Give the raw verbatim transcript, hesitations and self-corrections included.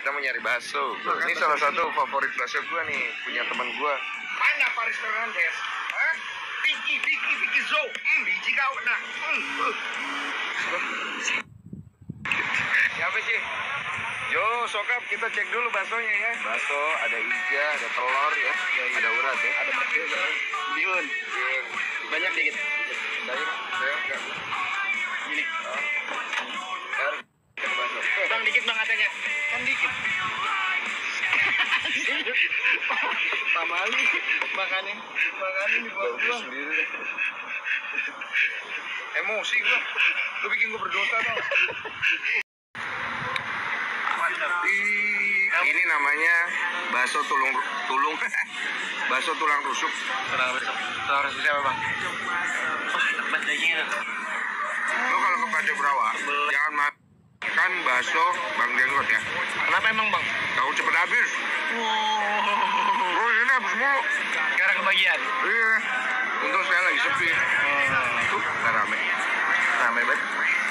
kita mau nyari bakso. Ini salah satu favorit bakso gue nih, punya teman gue. Mana Paris Fernandes? Hah? Vicky, Vicky, Vicky Zo. Hmm, biji kau nak. Hmm. Siapa sih? Yo, sokap kita cek dulu baksonya ya. Bakso, ada iga, ada telur ya, ada urat ya. Ada bakso, bihun. Banyak dikit. Banyak, saya enggak. Gini. Oh. Bang dikit bang katanya. Kan dikit. Pamali makanin makanin di bawah gua sendiri. Emosi gua. Lu bikin gua berdosa tau. Ini namanya bakso tulung tulung. Bakso tulang rusuk. Tulang rusuk. Tulang rusuk siapa bang? Wah, lebat dagingnya. Lo kalau ke Pace Brawa, jangan makan bakso Bang Jenggot ya. Kenapa emang bang? Tahu cepet habis. Wow. Oh ini habis mulu. Gara kebagian. Iya. Untung saya lagi sepi. Oh. Tuh, gak rame. Rame banget.